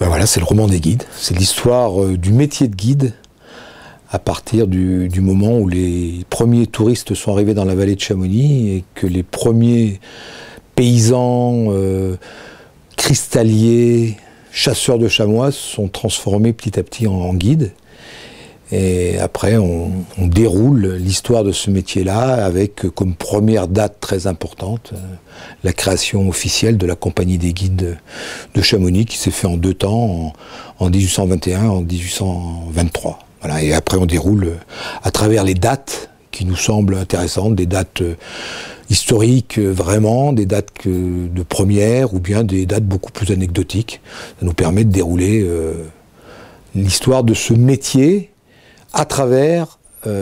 Ben voilà, c'est le roman des guides. C'est l'histoire du métier de guide à partir du moment où les premiers touristes sont arrivés dans la vallée de Chamonix et que les premiers paysans cristalliers, chasseurs de chamois sont transformés petit à petit en guides. Et après, on déroule l'histoire de ce métier-là avec comme première date très importante la création officielle de la Compagnie des guides de Chamonix qui s'est fait en 2 temps, en 1821 et en 1823. Voilà. Et après, on déroule à travers les dates qui nous semblent intéressantes, des dates historiques vraiment, des dates de première ou bien des dates beaucoup plus anecdotiques. Ça nous permet de dérouler l'histoire de ce métier à travers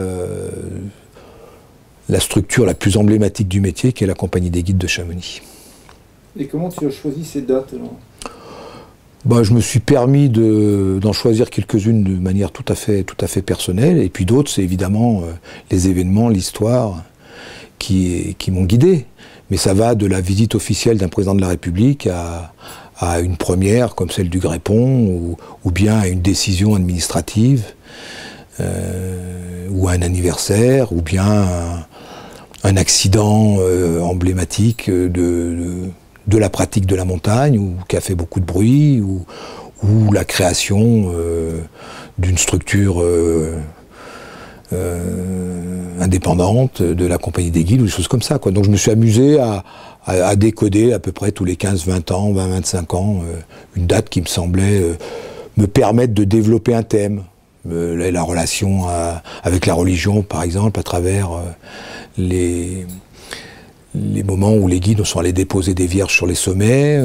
la structure la plus emblématique du métier, qui est la Compagnie des guides de Chamonix. Et comment tu as choisi ces dates alors ? Ben, je me suis permis d'en choisir quelques-unes de manière tout à fait personnelle, et puis d'autres, c'est évidemment les événements, l'histoire qui m'ont guidé. Mais ça va de la visite officielle d'un président de la République à une première comme celle du Grépon, ou bien à une décision administrative, ou un anniversaire, ou bien un accident emblématique de la pratique de la montagne, ou qui a fait beaucoup de bruit, ou la création d'une structure indépendante de la Compagnie des guides, ou des choses comme ça, quoi. Donc je me suis amusé à décoder à peu près tous les 15-20 ans, 20-25 ans, une date qui me semblait me permettre de développer un thème. La relation avec la religion, par exemple, à travers les moments où les guides sont allés déposer des vierges sur les sommets,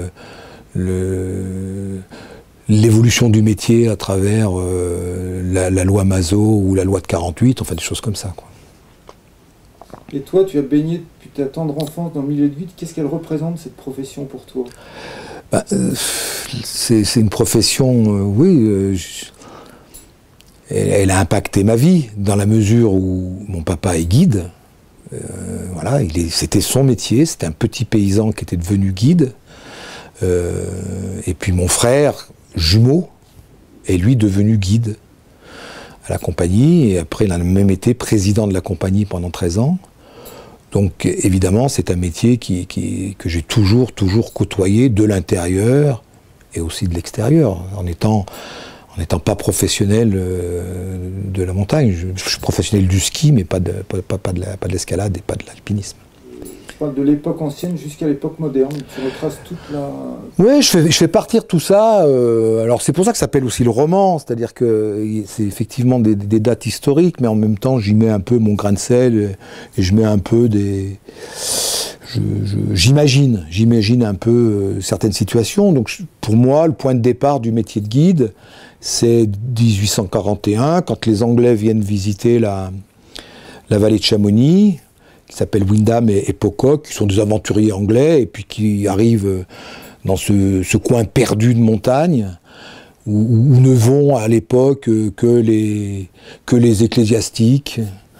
l'évolution du métier à travers la loi Mazot ou la loi de 48, enfin des choses comme ça, quoi. Et toi, tu as baigné depuis ta tendre enfance dans le milieu de guide. Qu'est-ce qu'elle représente, cette profession, pour toi ? Bah, c'est une profession, oui... Elle a impacté ma vie, dans la mesure où mon papa est guide. Voilà, c'était son métier, c'était un petit paysan qui était devenu guide. Et puis mon frère, jumeau, est lui devenu guide à la compagnie. Et après, il a même été président de la compagnie pendant 13 ans. Donc évidemment, c'est un métier que j'ai toujours côtoyé de l'intérieur et aussi de l'extérieur, en n'étant pas professionnel de la montagne. Je suis professionnel du ski, mais pas de l'escalade et pas de l'alpinisme. Tu parles de l'époque ancienne jusqu'à l'époque moderne. Tu retraces toute la... Oui, je fais partir tout ça. Alors c'est pour ça que ça s'appelle aussi le roman, c'est-à-dire que c'est effectivement des dates historiques, mais en même temps j'y mets un peu mon grain de sel et je mets un peu des... J'imagine un peu certaines situations. Donc pour moi, le point de départ du métier de guide, c'est 1841, quand les Anglais viennent visiter la vallée de Chamonix, qui s'appellent Windham et Pocock, qui sont des aventuriers anglais, et puis qui arrivent dans ce coin perdu de montagne, où ne vont à l'époque que les ecclésiastiques,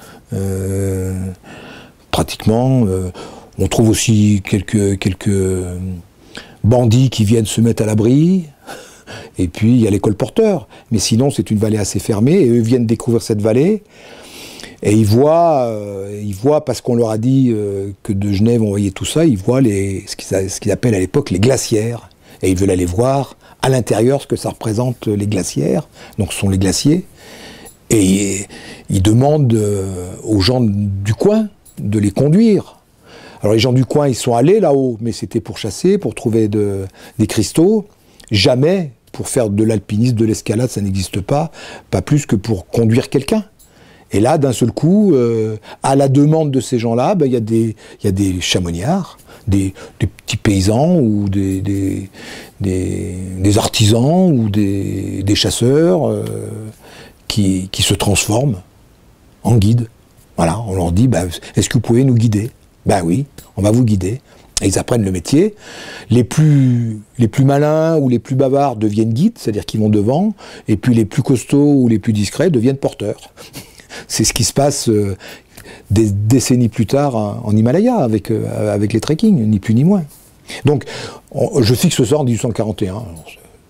pratiquement. On trouve aussi quelques bandits qui viennent se mettre à l'abri. Et puis il y a les colporteurs. Mais sinon, c'est une vallée assez fermée. Et eux viennent découvrir cette vallée. Et ils voient parce qu'on leur a dit que de Genève on voyait tout ça, ils voient ce qu'ils appellent à l'époque les glacières. Et ils veulent aller voir à l'intérieur ce que ça représente, les glacières. Donc ce sont les glaciers. Et ils demandent aux gens du coin de les conduire. Alors les gens du coin, ils sont allés là-haut, mais c'était pour chasser, pour trouver des cristaux. Jamais pour faire de l'alpinisme, de l'escalade, ça n'existe pas plus que pour conduire quelqu'un. Et là, d'un seul coup, à la demande de ces gens-là, il y a des chamoniards, des petits paysans ou des artisans ou des chasseurs qui se transforment en guides. Voilà, on leur dit, est-ce que vous pouvez nous guider ? Ben oui, on va vous guider. Et ils apprennent le métier. Les plus malins ou les plus bavards deviennent guides, c'est-à-dire qu'ils vont devant, et puis les plus costauds ou les plus discrets deviennent porteurs. C'est ce qui se passe des décennies plus tard en Himalaya avec les trekking, ni plus ni moins. Donc je fixe ça en 1841.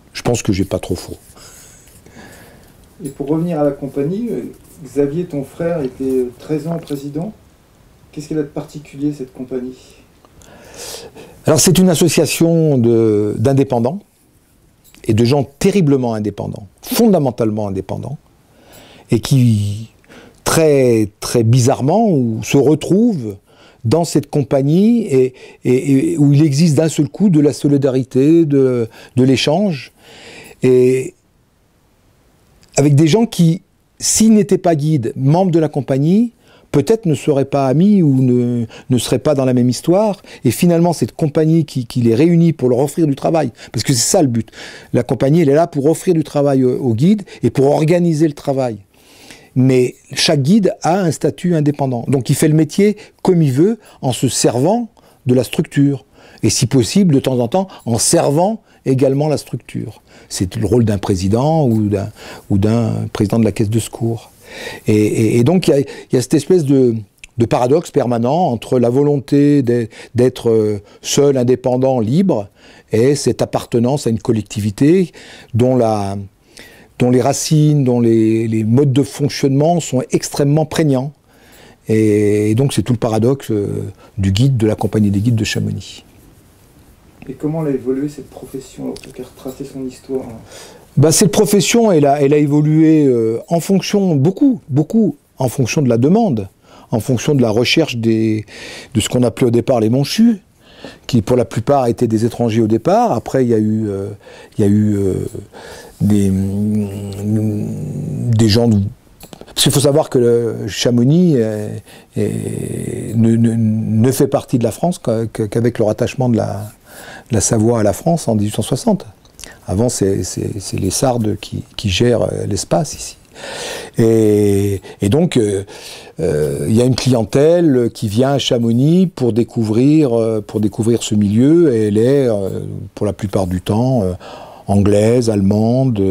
Je pense que j'ai pas trop faux. Et pour revenir à la compagnie, Xavier, ton frère, était 13 ans président. Qu'est-ce qu'elle a de particulier, cette compagnie? Alors c'est une association d'indépendants et de gens terriblement indépendants, fondamentalement indépendants, et qui, très, très bizarrement, se retrouvent dans cette compagnie et où il existe d'un seul coup de la solidarité, de l'échange, et avec des gens qui, s'ils n'étaient pas guides, membres de la compagnie, peut-être ne seraient pas amis ou ne seraient pas dans la même histoire. Et finalement, cette compagnie qui les réunit pour leur offrir du travail, parce que c'est ça le but. La compagnie, elle est là pour offrir du travail aux guides et pour organiser le travail. Mais chaque guide a un statut indépendant. Donc il fait le métier comme il veut, en se servant de la structure. Et si possible, de temps en temps, en servant également la structure. C'est le rôle d'un président ou d'un président de la caisse de secours. Et donc il y a cette espèce de paradoxe permanent entre la volonté d'être seul, indépendant, libre, et cette appartenance à une collectivité dont les racines, dont les modes de fonctionnement sont extrêmement prégnants. Et donc c'est tout le paradoxe du guide, de la compagnie des guides de Chamonix. Et comment elle a évolué, cette profession, en tout cas retracer son histoire? Cette profession, elle a évolué en fonction, beaucoup, en fonction de la demande, en fonction de la recherche de ce qu'on appelait au départ les monchus, qui pour la plupart étaient des étrangers au départ. Après, il y a eu des gens... Parce qu'il faut savoir que Chamonix ne fait partie de la France qu'avec le rattachement de la Savoie à la France en 1860. Avant, c'est les Sardes qui gèrent l'espace ici. Et donc, il y a une clientèle qui vient à Chamonix pour découvrir ce milieu, et elle est, pour la plupart du temps, anglaise, allemande,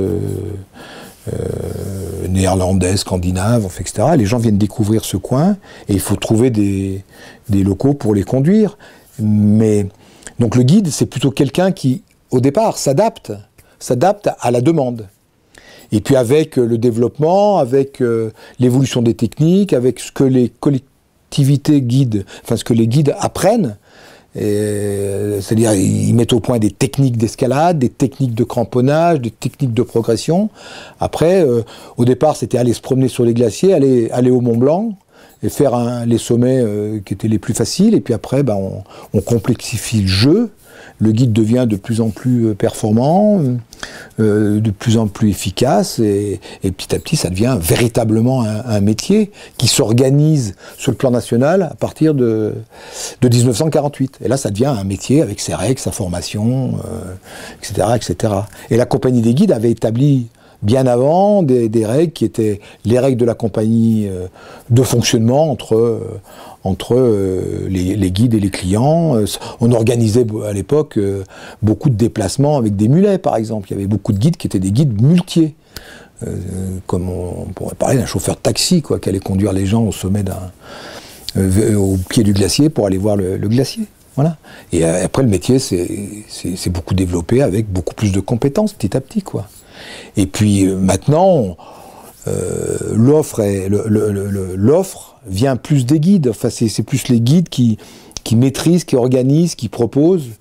néerlandaise, scandinave, etc. Les gens viennent découvrir ce coin, et il faut trouver des locaux pour les conduire. Mais donc le guide, c'est plutôt quelqu'un qui, au départ, s'adapte à la demande. Et puis avec le développement, avec l'évolution des techniques, avec ce que les collectivités guident, enfin ce que les guides apprennent, c'est-à-dire ils mettent au point des techniques d'escalade, des techniques de cramponnage, des techniques de progression. Après, au départ, c'était aller se promener sur les glaciers, aller au Mont Blanc, et faire les sommets qui étaient les plus faciles, et puis après, on complexifie le jeu. Le guide devient de plus en plus performant, de plus en plus efficace, et petit à petit, ça devient véritablement un métier qui s'organise sur le plan national à partir de 1948. Et là, ça devient un métier avec ses règles, sa formation, etc., etc. Et la compagnie des guides avait établi bien avant des règles qui étaient les règles de la compagnie de fonctionnement entre les guides et les clients. On organisait à l'époque beaucoup de déplacements avec des mulets, par exemple. Il y avait beaucoup de guides qui étaient des guides muletiers. Comme on pourrait parler d'un chauffeur de taxi, qui allait conduire les gens au sommet au pied du glacier pour aller voir le glacier. Voilà. Et après, le métier s'est beaucoup développé avec beaucoup plus de compétences petit à petit, Et puis maintenant, l'offre vient plus des guides. Enfin, c'est plus les guides qui maîtrisent, qui organisent, qui proposent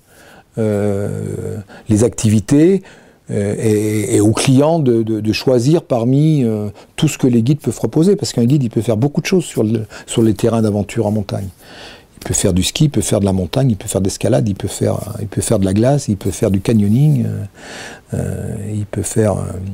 les activités et aux clients de choisir parmi tout ce que les guides peuvent proposer. Parce qu'un guide, il peut faire beaucoup de choses sur les terrains d'aventure en montagne. Il peut faire du ski, il peut faire de la montagne, il peut faire de l'escalade, il peut faire de la glace, il peut faire du canyoning, il peut faire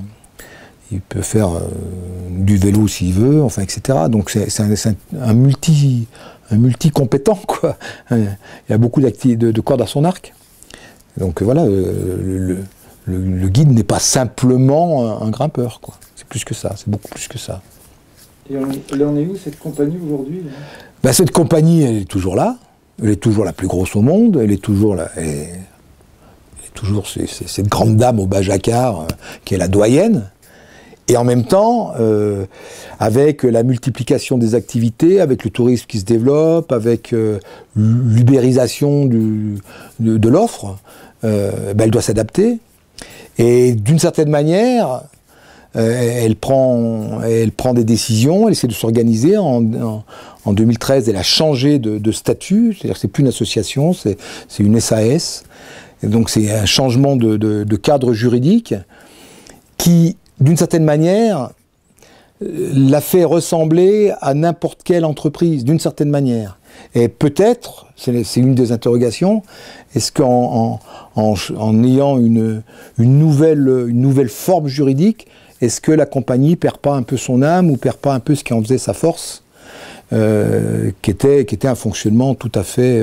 du vélo s'il veut, enfin, etc. Donc c'est un multi-compétent, Il y a beaucoup de cordes à son arc. Donc voilà, le guide n'est pas simplement un grimpeur, C'est plus que ça, c'est beaucoup plus que ça. Et elle en est où, cette compagnie, aujourd'hui? Cette compagnie, elle est toujours là. Elle est toujours la plus grosse au monde. Elle est toujours là. Elle est toujours cette grande dame au bas jacquard qui est la doyenne. Et en même temps, avec la multiplication des activités, avec le tourisme qui se développe, avec l'ubérisation de l'offre, elle doit s'adapter. Et d'une certaine manière, elle prend des décisions, elle essaie de s'organiser. En 2013, elle a changé de statut, c'est-à-dire que c'est plus une association, c'est une SAS. Et donc c'est un changement de cadre juridique qui, d'une certaine manière, l'a fait ressembler à n'importe quelle entreprise, d'une certaine manière. Et peut-être, c'est une des interrogations, est-ce qu'en ayant une nouvelle forme juridique, est-ce que la compagnie perd pas un peu son âme ou perd pas un peu ce qui en faisait sa force, qui était un fonctionnement tout à fait,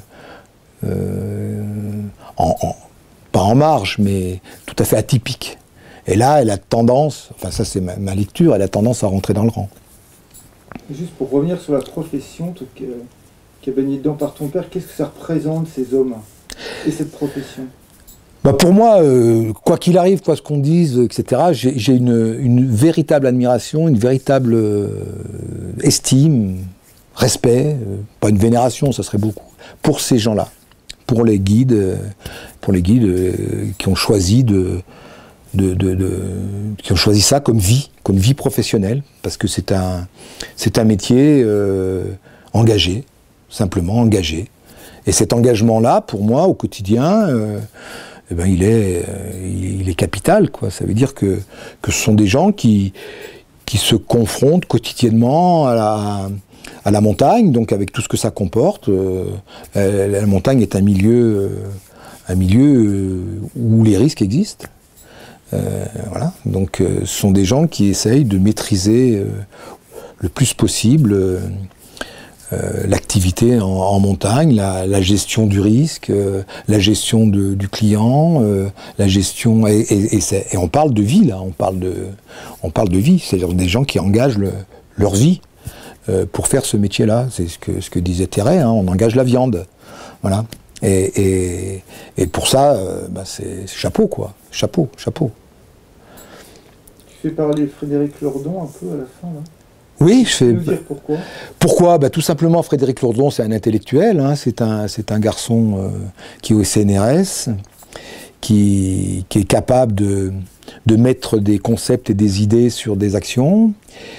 pas en marge, mais tout à fait atypique. Et là, elle a tendance, enfin ça c'est ma lecture, elle a tendance à rentrer dans le rang. Juste pour revenir sur la profession qui a baigné dedans par ton père, qu'est-ce que ça représente ces hommes et cette profession? Bah pour moi, quoi qu'il arrive, quoi ce qu'on dise, etc., j'ai une véritable admiration, une véritable estime, respect, pas une vénération, ça serait beaucoup, pour ces gens-là, pour les guides qui ont choisi qui ont choisi ça comme vie professionnelle, parce que c'est un métier engagé, simplement engagé. Et cet engagement-là, pour moi, au quotidien, eh ben, il est capital, quoi. Ça veut dire que ce sont des gens qui se confrontent quotidiennement à la montagne, donc avec tout ce que ça comporte. La montagne est un milieu où les risques existent. Voilà. Donc ce sont des gens qui essayent de maîtriser le plus possible l'activité en montagne, la gestion du risque, la gestion du client, la gestion et on parle de vie là, on parle de vie, c'est-à-dire des gens qui engagent leur vie pour faire ce métier-là. C'est ce que disait Terray, hein, on engage la viande, voilà. Et pour ça, bah c'est chapeau quoi, chapeau. Tu fais parler Frédéric Lordon un peu à la fin là. Oui, je fais. Tu peux nous dire pourquoi? Pourquoi? Bah, tout simplement, Frédéric Lordon, c'est un intellectuel, hein, c'est un garçon qui est au CNRS, qui est capable de mettre des concepts et des idées sur des actions,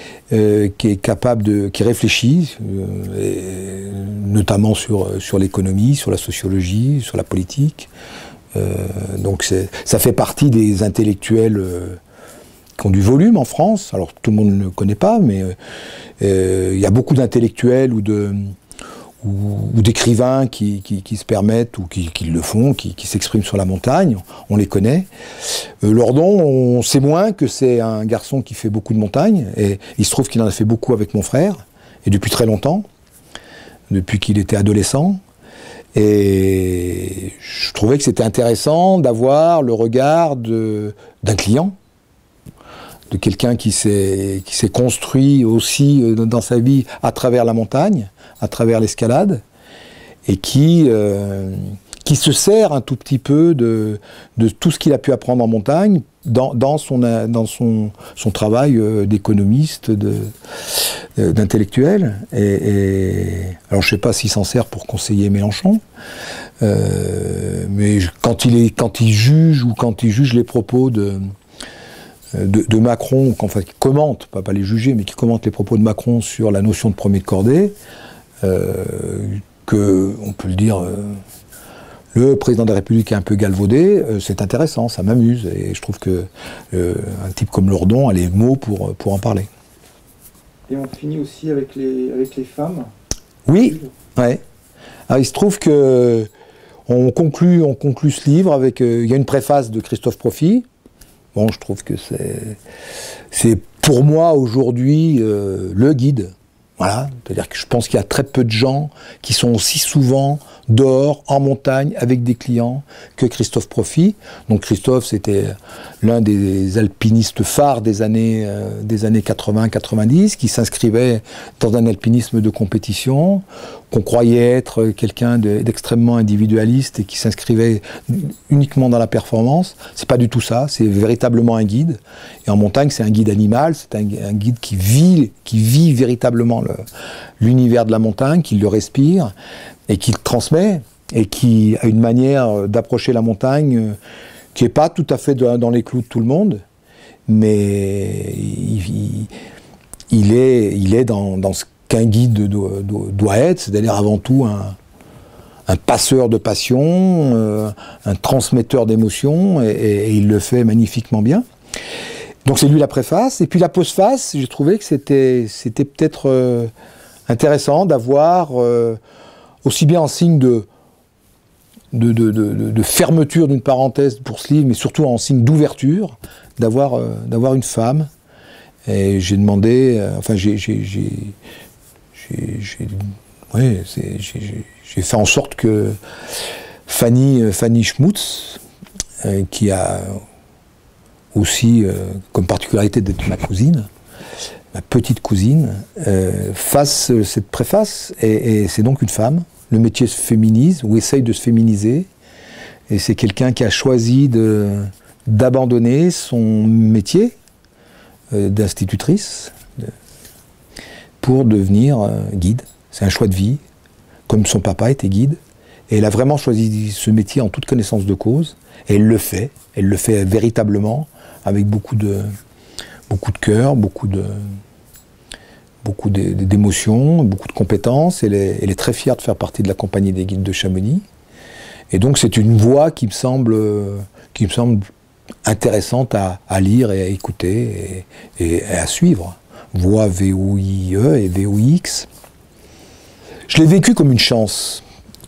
qui réfléchit, notamment sur l'économie, sur la sociologie, sur la politique. Donc ça fait partie des intellectuels qui ont du volume en France. Alors tout le monde ne le connaît pas, mais il y a beaucoup d'intellectuels ou d'écrivains qui se permettent, ou qui le font, qui s'expriment sur la montagne, on les connaît. Lordon, on sait moins que c'est un garçon qui fait beaucoup de montagne, et il se trouve qu'il en a fait beaucoup avec mon frère, et depuis très longtemps, depuis qu'il était adolescent. Et je trouvais que c'était intéressant d'avoir le regard d'un client, de quelqu'un qui s'est construit aussi dans sa vie à travers la montagne, à travers l'escalade, et qui se sert un tout petit peu de tout ce qu'il a pu apprendre en montagne dans son travail d'économiste, d'intellectuel. Alors je ne sais pas s'il s'en sert pour conseiller Mélenchon, mais quand il juge les propos de Macron, enfin qui commente, pas les juger, mais qui commente les propos de Macron sur la notion de premier de cordée, que, on peut le dire, le président de la République est un peu galvaudé, c'est intéressant, ça m'amuse, et je trouve que un type comme Lordon a les mots pour en parler. Et on finit aussi avec les femmes. Oui, ouais. Alors, il se trouve que on conclut ce livre avec, il y a une préface de Christophe Profit. Bon, je trouve que c'est pour moi aujourd'hui le guide. Voilà, c'est-à-dire que je pense qu'il y a très peu de gens qui sont aussi souvent dehors, en montagne, avec des clients, que Christophe Profit. Donc Christophe, c'était l'un des alpinistes phares des années 80-90, qui s'inscrivait dans un alpinisme de compétition, qu'on croyait être quelqu'un d'extrêmement individualiste et qui s'inscrivait uniquement dans la performance. C'est pas du tout ça, c'est véritablement un guide. Et en montagne, c'est un guide animal, c'est un guide qui vit véritablement l'univers de la montagne, qui le respire et qui le transmet, et qui a une manière d'approcher la montagne qui n'est pas tout à fait dans les clous de tout le monde, mais il est dans ce qu'un guide doit être, c'est-à-dire avant tout un passeur de passion, un transmetteur d'émotions, et il le fait magnifiquement bien. Donc c'est lui la préface, et puis la postface, j'ai trouvé que c'était peut-être intéressant d'avoir, aussi bien en signe de fermeture d'une parenthèse pour ce livre, mais surtout en signe d'ouverture, d'avoir une femme. Et j'ai demandé, j'ai fait en sorte que Fanny Schmutz, qui a aussi comme particularité d'être ma cousine, ma petite cousine, fasse cette préface, et c'est donc une femme. Le métier se féminise, ou essaye de se féminiser, et c'est quelqu'un qui a choisi d'abandonner son métier d'institutrice pour devenir guide. C'est un choix de vie, comme son papa était guide, et elle a vraiment choisi ce métier en toute connaissance de cause, et elle le fait véritablement, avec beaucoup de cœur, beaucoup d'émotions, beaucoup de compétences. Elle est très fière de faire partie de la compagnie des guides de Chamonix. Et donc c'est une voix qui me semble intéressante à lire et à écouter et à suivre. Voix V-O-I-E et V-O-I-X. Je l'ai vécu comme une chance.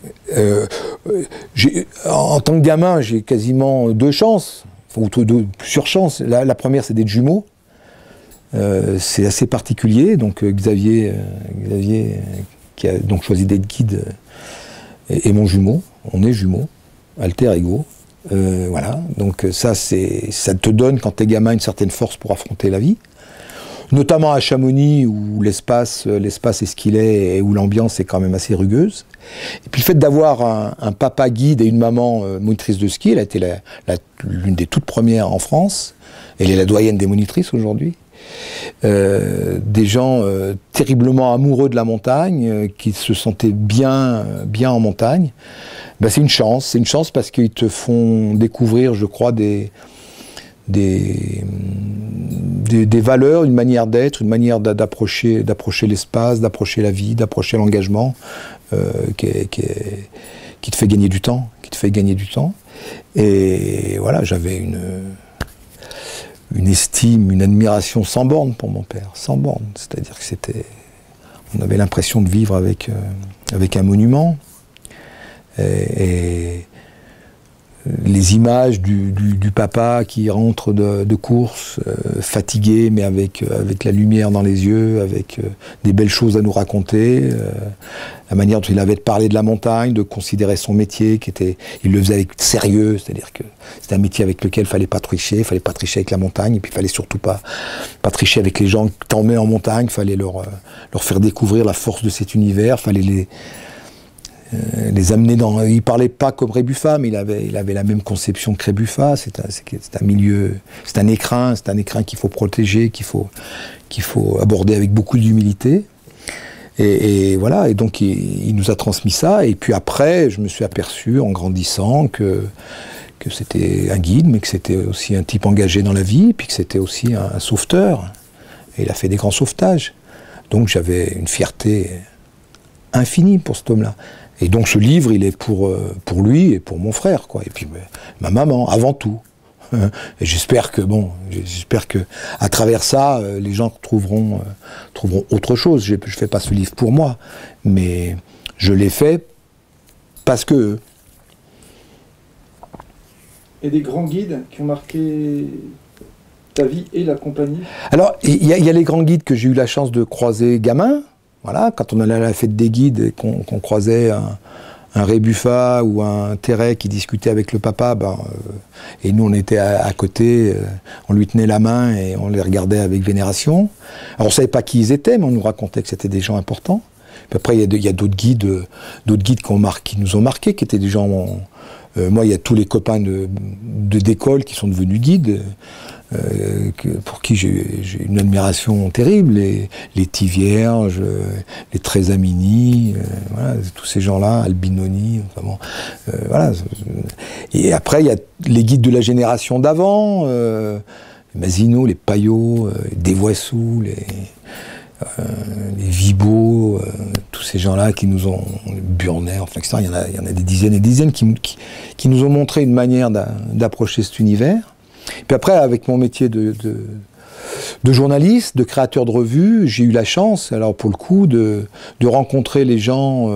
En tant que gamin, j'ai quasiment deux chances, ou plusieurs chances. La première, c'est d'être jumeau. C'est assez particulier, donc Xavier qui a donc choisi d'être guide est mon jumeau, on est jumeaux, alter ego, voilà, donc ça te donne quand t'es gamin une certaine force pour affronter la vie, notamment à Chamonix où l'espace est ce qu'il est et où l'ambiance est quand même assez rugueuse. Et puis le fait d'avoir un papa guide et une maman monitrice de ski, elle a été l'une des toutes premières en France, elle est la doyenne des monitrices aujourd'hui. Des gens terriblement amoureux de la montagne, qui se sentaient bien en montagne, ben c'est une chance parce qu'ils te font découvrir, je crois, des valeurs, une manière d'être, une manière d'approcher l'espace, d'approcher la vie, d'approcher l'engagement, qui te fait gagner du temps, Et voilà, j'avais une estime, une admiration sans borne pour mon père, sans borne. C'est-à-dire que on avait l'impression de vivre avec un monument. Et les images du papa qui rentre de course, fatigué, mais avec la lumière dans les yeux, avec des belles choses à nous raconter, la manière dont il avait de parler de la montagne, de considérer son métier, il le faisait avec sérieux, c'est-à-dire que c'était un métier avec lequel il fallait pas tricher avec la montagne, et puis il fallait surtout pas tricher avec les gens que t'emmènes en montagne, il fallait leur faire découvrir la force de cet univers, il fallait les amener dans... Il parlait pas comme Rébuffat, mais il avait la même conception que Rébuffat. C'est un milieu, c'est un écrin qu'il faut protéger, qu'il faut aborder avec beaucoup d'humilité. Et voilà, et donc il nous a transmis ça. Et puis après, je me suis aperçu en grandissant que c'était un guide, mais que c'était aussi un type engagé dans la vie, puis que c'était aussi un sauveteur. Et il a fait des grands sauvetages. Donc j'avais une fierté infinie pour cet homme-là. Et donc ce livre, il est pour lui et pour mon frère, quoi. Et puis ma maman, avant tout. Et j'espère que à travers ça, les gens trouveront autre chose. Je fais pas ce livre pour moi, mais je l'ai fait parce que... Et des grands guides qui ont marqué ta vie et la compagnie? Alors, il y a les grands guides que j'ai eu la chance de croiser gamin. Voilà, quand on allait à la fête des guides et qu'on croisait un Rébuffat ou un Terret qui discutait avec le papa, et nous on était à côté, on lui tenait la main et on les regardait avec vénération. Alors on savait pas qui ils étaient, mais on nous racontait que c'était des gens importants. Puis après il y a d'autres guides qui nous ont marqués, qui étaient des gens Moi, il y a tous les copains d'école qui sont devenus guides, pour qui j'ai une admiration terrible, les Tivierge, les Tresamini, voilà, tous ces gens-là, Albinoni, enfin bon, voilà. Et après, il y a les guides de la génération d'avant, les Masino, les Payot, les Desvoissous, les Vibo, tous ces gens-là qui nous ont, les Burnet, enfin, etc. Il y en a des dizaines et des dizaines qui nous ont montré une manière d'approcher cet univers. Puis après, avec mon métier de journaliste, de créateur de revue, j'ai eu la chance, alors pour le coup, de rencontrer les gens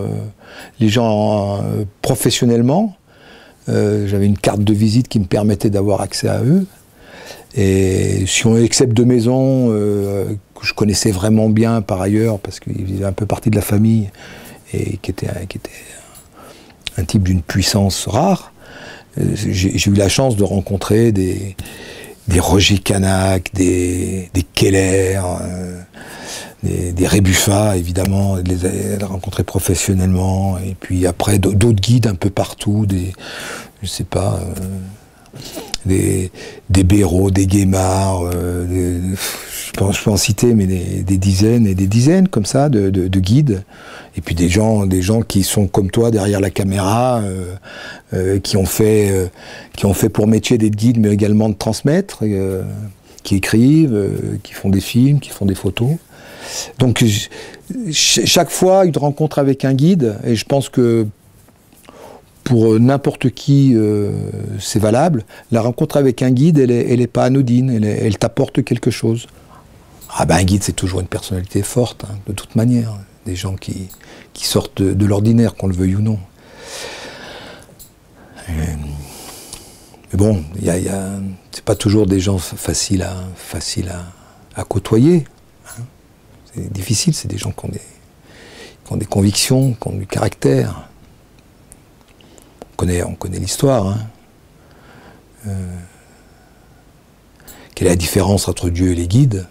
professionnellement. J'avais une carte de visite qui me permettait d'avoir accès à eux. Et si on accepte de maisons que je connaissais vraiment bien par ailleurs, parce qu'ils faisaient un peu partie de la famille, et qui était un type d'une puissance rare, j'ai eu la chance de rencontrer des Roger Canac, des Keller, des Rébuffat, évidemment, de les rencontrer professionnellement, et puis après d'autres guides un peu partout, je sais pas, des Béraud, des Guémard, je peux en citer, mais des dizaines et des dizaines comme ça de guides. Et puis des gens qui sont comme toi derrière la caméra, qui ont fait pour métier d'être guides, mais également de transmettre, qui écrivent, qui font des films, qui font des photos. Donc chaque fois une rencontre avec un guide, et je pense que pour n'importe qui, c'est valable. La rencontre avec un guide, elle est pas anodine, elle t'apporte quelque chose. Ah ben un guide, c'est toujours une personnalité forte, hein, de toute manière. Des gens qui sortent de l'ordinaire, qu'on le veuille ou non. Mais bon, c'est pas toujours des gens faciles à côtoyer. Hein. C'est difficile, c'est des gens qui ont des convictions, qui ont du caractère. On connaît l'histoire. Hein. Quelle est la différence entre Dieu et les guides?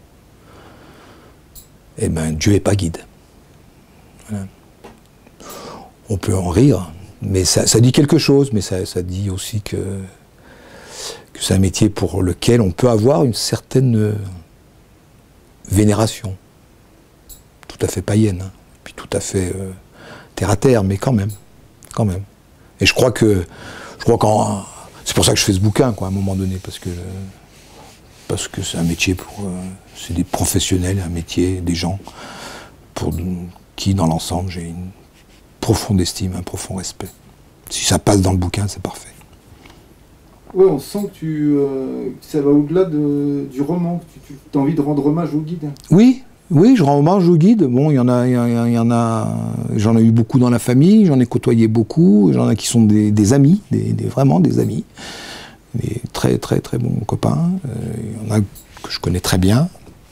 Eh bien, Dieu n'est pas guide. Voilà. On peut en rire, mais ça dit quelque chose, mais ça dit aussi que c'est un métier pour lequel on peut avoir une certaine vénération. Tout à fait païenne, hein, puis tout à fait terre à terre, mais quand même. Et je crois que c'est pour ça que je fais ce bouquin, quoi, à un moment donné, parce que c'est un métier c'est des professionnels, un métier, des gens pour qui, dans l'ensemble, j'ai une profonde estime, un profond respect. Si ça passe dans le bouquin, c'est parfait. Oui, on sent que ça va au-delà du roman. Tu as envie de rendre hommage au guide. Oui, je rends hommage aux guides. Bon, il y en a, j'en ai eu beaucoup dans la famille, j'en ai côtoyé beaucoup, j'en ai qui sont des amis, vraiment des amis, des très très très bons copains. Il y en a que je connais très bien.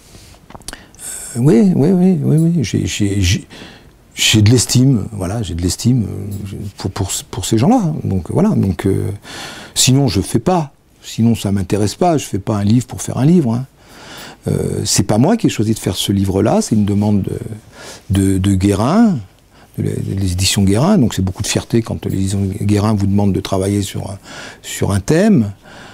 Oui, j'ai de l'estime, voilà, j'ai de l'estime pour ces gens-là. Donc voilà, sinon je fais pas, sinon ça m'intéresse pas. Je fais pas un livre pour faire un livre. Hein. C'est pas moi qui ai choisi de faire ce livre-là, c'est une demande de Guérin, les éditions Guérin, donc c'est beaucoup de fierté quand les éditions Guérin vous demandent de travailler sur un thème.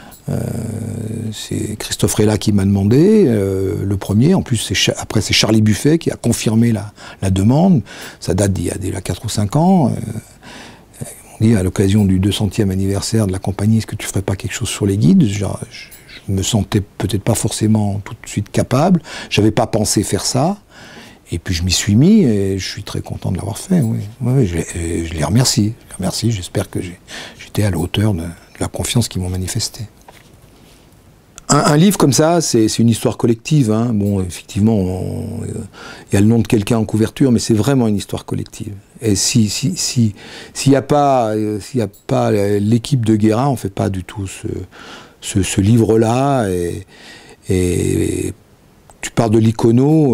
C'est Christophe Rella qui m'a demandé, le premier, en plus après c'est Charlie Buffet qui a confirmé la demande, ça date d'il y a déjà 4 ou 5 ans. On dit à l'occasion du 200e anniversaire de la compagnie, est-ce que tu ferais pas quelque chose sur les guides? Je me sentais peut-être pas forcément tout de suite capable, j'avais pas pensé faire ça, et puis je m'y suis mis, et je suis très content de l'avoir fait, oui. Je les remercie, j'espère que j'étais à la hauteur de la confiance qu'ils m'ont manifestée. Un livre comme ça, c'est une histoire collective, hein. Bon, effectivement, il y a le nom de quelqu'un en couverture, mais c'est vraiment une histoire collective. Et s'il n'y a pas l'équipe de Guérin, on ne fait pas du tout ce livre-là, et tu parles de l'icono,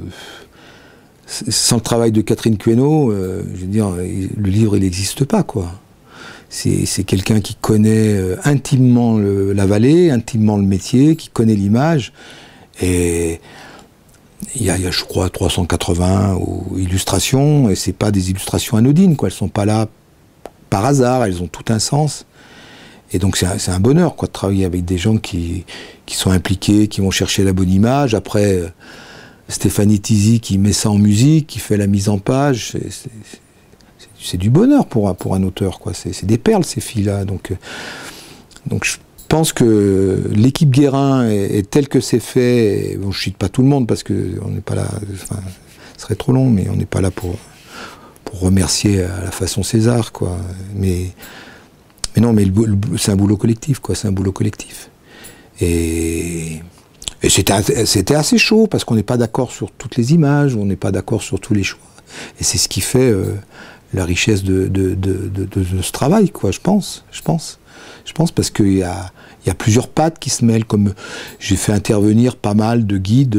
sans le travail de Catherine Queneau, je veux dire, le livre il n'existe pas, quoi. C'est quelqu'un qui connaît intimement la vallée, intimement le métier, qui connaît l'image, et il y a, je crois, 380 illustrations, et c'est pas des illustrations anodines, quoi. Elles sont pas là par hasard, elles ont tout un sens. Et donc c'est un bonheur, quoi, de travailler avec des gens qui sont impliqués, qui vont chercher la bonne image. Après, Stéphanie Tizy qui met ça en musique, qui fait la mise en page, c'est du bonheur pour un auteur, quoi. C'est des perles, ces filles-là. Donc je pense que l'équipe Guérin est telle que c'est fait. Bon, je cite pas tout le monde parce qu'on n'est pas là. Enfin, ce serait trop long, mais on n'est pas là pour remercier à la façon César, quoi. Mais non, mais c'est un boulot collectif, quoi. C'est un boulot collectif. Et c'était assez chaud parce qu'on n'est pas d'accord sur toutes les images, on n'est pas d'accord sur tous les choix. Et c'est ce qui fait la richesse de ce travail, quoi. Je pense parce qu'il y a plusieurs pattes qui se mêlent, comme j'ai fait intervenir pas mal de guides,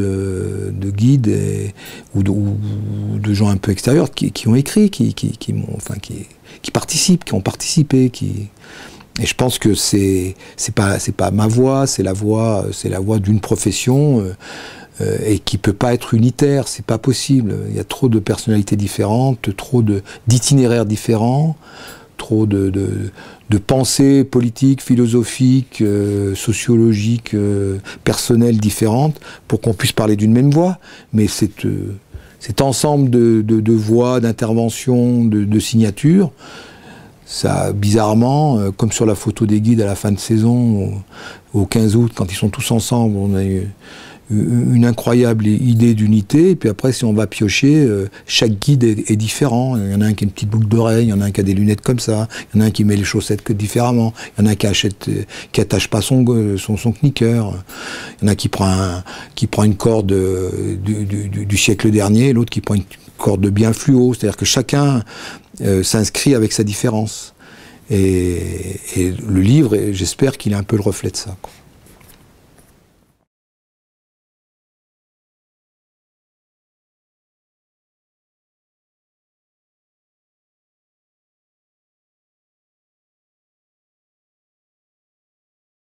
ou de gens un peu extérieurs qui ont écrit, qui participent, qui ont participé, et je pense que c'est pas ma voix, c'est la voix d'une profession et qui peut pas être unitaire, c'est pas possible. Il y a trop de personnalités différentes, trop d'itinéraires différents, trop de pensées politiques, philosophiques, sociologiques, personnelles différentes pour qu'on puisse parler d'une même voix. Mais cet ensemble de voix, d'interventions, de signatures, ça, bizarrement, comme sur la photo des guides à la fin de saison, au 15 août, quand ils sont tous ensemble, on a eu une incroyable idée d'unité, et puis après, si on va piocher, chaque guide est différent. Il y en a un qui a une petite boucle d'oreille, il y en a un qui a des lunettes comme ça, il y en a un qui met les chaussettes différemment, il y en a un qui attache pas son knicker, il y en a qui prend une corde du siècle dernier, l'autre qui prend une corde bien fluo, c'est-à-dire que chacun s'inscrit avec sa différence. Et le livre, j'espère qu'il est un peu le reflet de ça, quoi.